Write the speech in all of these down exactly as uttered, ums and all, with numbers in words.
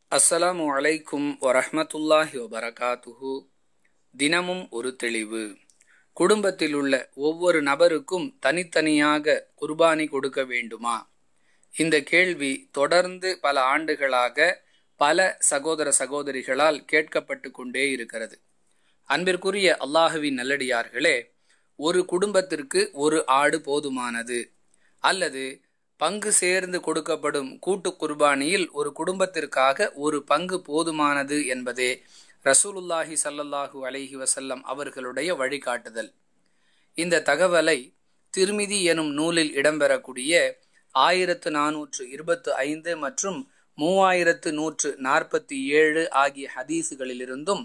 அஸ்ஸலாமு அலைக்கும் வரஹ்மத்துல்லாஹி வபரகாத்துஹு. தினமும் ஒரு தெளிவு. குடும்பத்தில் உள்ள ஒவ்வொரு நபருக்கும் தனித்தனியாக குர்பானி கொடுக்க வேண்டுமா? இந்த கேள்வி தொடர்ந்து பல ஆண்டுகளாக பல சகோதர சகோதரிகளால் கேட்கப்பட்டு கொண்டே இருக்கிறது. அன்பிற்குரிய அல்லாஹுவின் நல்லடியார்களே, ஒரு குடும்பத்திற்கு ஒரு ஆடு போதுமானது, அல்லது பங்கு சேர்ந்து கொடுக்கப்படும் கூட்டு குர்பானியில் ஒரு குடும்பத்திற்காக ஒரு பங்கு போதுமானது என்பதே ரசூலுல்லாஹி ஸல்லல்லாஹு அலைஹி வஸல்லம் அவர்களுடைய வழிகாட்டுதல். இந்த தகவலை திர்மிதி எனும் நூலில் இடம்பெறக்கூடிய ஆயிரத்து நானூற்று இருபத்து ஐந்து மற்றும் மூவாயிரத்து நூற்று நாற்பத்தி ஏழு ஆகிய ஹதீசுகளிலிருந்தும்,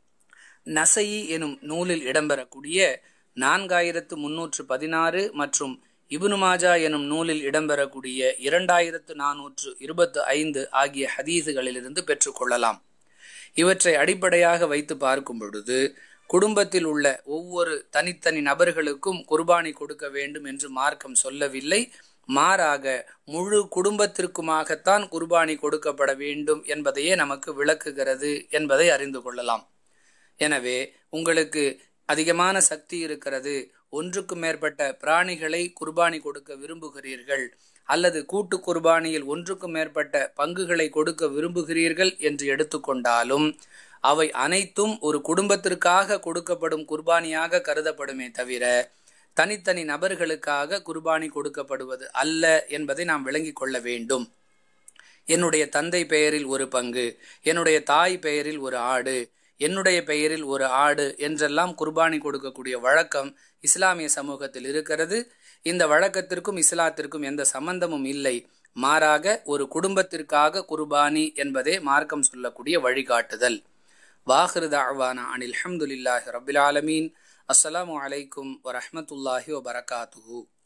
நசையி எனும் நூலில் இடம்பெறக்கூடிய நான்காயிரத்து முன்னூற்று பதினாறு மற்றும் இப்னு மாஜா எனும் நூலில் இடம்பெறக்கூடிய இரண்டாயிரத்து நானூற்று இருபத்து ஐந்து ஆகிய ஹதீசுகளிலிருந்து பெற்றுக்கொள்ளலாம். இவற்றை அடிப்படையாக வைத்து பார்க்கும் பொழுது, குடும்பத்தில் உள்ள ஒவ்வொரு தனித்தனி நபர்களுக்கும் குர்பானி கொடுக்க வேண்டும் என்று மார்க்கம் சொல்லவில்லை. மாறாக முழு குடும்பத்திற்குமாகத்தான் குர்பானி கொடுக்கப்பட வேண்டும் என்பதையே நமக்கு விளக்குகிறது என்பதை அறிந்து கொள்ளலாம். எனவே உங்களுக்கு அதிகமான சக்தி இருக்கிறது, ஒன்றுக்கு மேற்பட்ட பிராணிகளை குர்பானி கொடுக்க விரும்புகிறீர்கள், அல்லது கூட்டு குர்பானியில் ஒன்றுக்கு மேற்பட்ட பங்குகளை கொடுக்க விரும்புகிறீர்கள் என்று எடுத்துக்கொண்டாலும், அவை அனைத்தும் ஒரு குடும்பத்திற்காக கொடுக்கப்படும் குர்பானியாக கருதப்படுமே தவிர தனித்தனி நபர்களுக்காக குர்பானி கொடுக்கப்படுவது அல்ல என்பதை நாம் விளங்கிக் கொள்ள வேண்டும். என்னுடைய தந்தை பெயரில் ஒரு பங்கு, என்னுடைய தாய் பெயரில் ஒரு ஆடு, என்னுடைய பெயரில் ஒரு ஆடு என்றெல்லாம் குர்பானி கொடுக்கக்கூடிய வழக்கம் இஸ்லாமிய சமூகத்தில் இருக்கிறது. இந்த வழக்கத்திற்கும் இஸ்லாத்திற்கும் எந்த சம்பந்தமும் இல்லை. மாறாக ஒரு குடும்பத்திற்காக குர்பானி என்பதே மார்க்கம் சொல்லக்கூடிய வழிகாட்டுதல். வாஹிரு தஅவானா அனில் ஹம்துலில்லாஹி ரப்பில் ஆலமீன். அஸ்ஸலாமு அலைக்கும் வரஹ்மத்துல்லாஹி வபரகாத்துஹு.